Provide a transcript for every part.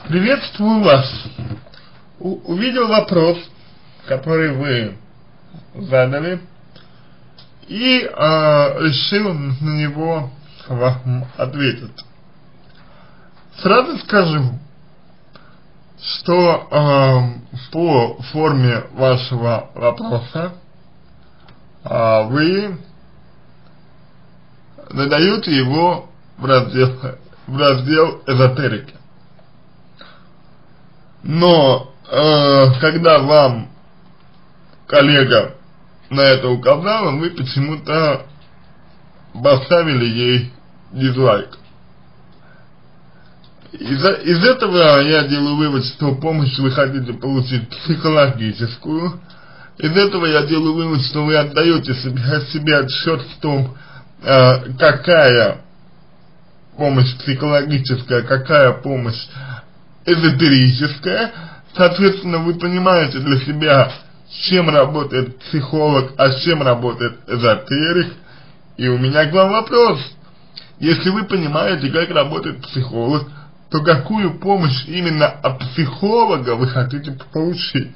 Приветствую вас. Увидел вопрос, который вы задали, и решил на него вам ответить. Сразу скажу, что по форме вашего вопроса вы задаете его в раздел эзотерики. Но когда вам коллега на это указала, вы почему-то поставили ей дизлайк. Из этого я делаю вывод, что помощь вы хотите получить психологическую. Из этого я делаю вывод, что вы отдаете себе отсчет в том, какая помощь психологическая, какая помощь эзотерическая. Соответственно, вы понимаете для себя, с чем работает психолог, а с чем работает эзотерик. И у меня к вам вопрос. Если вы понимаете, как работает психолог, то какую помощь именно от психолога вы хотите получить?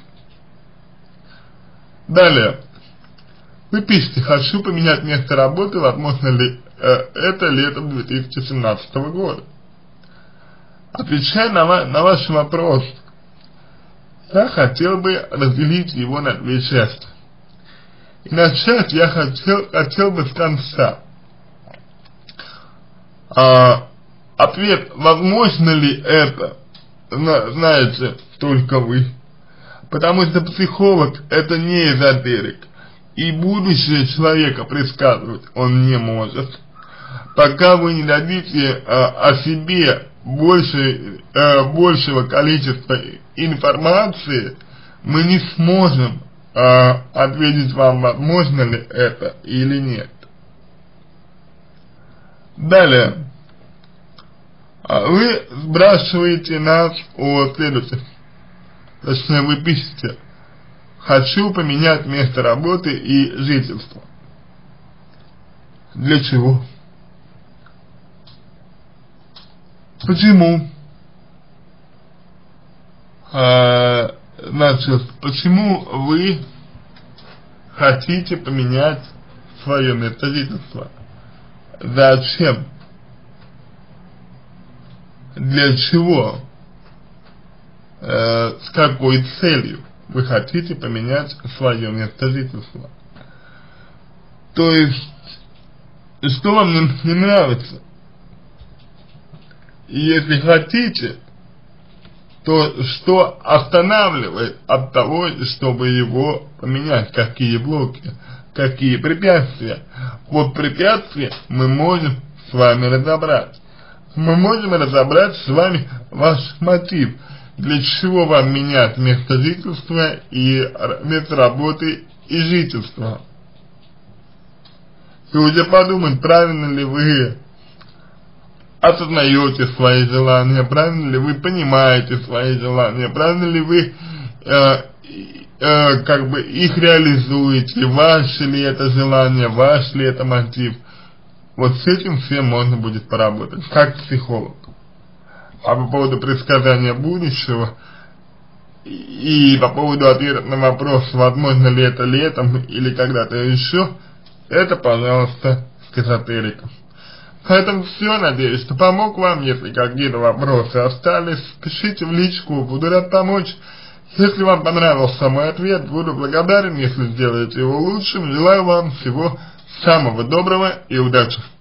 Далее. Вы пишете: хочу поменять место работы, возможно ли это летом 2017 года. Отвечая на ваш вопрос, я хотел бы разделить его на две части. И начать я хотел бы с конца. Ответ, возможно ли это, знаете только вы. Потому что психолог это не эзотерик. И будущее человека предсказывать он не может. Пока вы не дадите о себе большего количества информации, мы не сможем ответить вам, возможно ли это или нет. Далее. Вы спрашиваете нас о следующем. Точнее, вы пишете: хочу поменять место работы и жительства. Для чего? Почему? Значит, почему вы хотите поменять свое место жительства? Зачем? Для чего? С какой целью вы хотите поменять свое место жительства? То есть, что вам не нравится? И если хотите, то что останавливает от того, чтобы его поменять? Какие блоки? Какие препятствия? Вот препятствия мы можем с вами разобрать. Мы можем разобрать с вами ваш мотив. Для чего вам менять место жительства и место работы и жительства? И уже подумать, правильно ли вы осознаете свои желания, правильно ли вы понимаете свои желания, правильно ли вы как бы их реализуете, ваше ли это желание, ваш ли это мотив. Вот с этим всем можно будет поработать, как психолог. А по поводу предсказания будущего и по поводу ответа на вопрос, возможно ли это летом или когда-то еще, это, пожалуйста, к эзотерикам. Поэтому все, надеюсь, что помог вам. Если какие-то вопросы остались, пишите в личку, буду рад помочь. Если вам понравился мой ответ, буду благодарен, если сделаете его лучшим. Желаю вам всего самого доброго и удачи.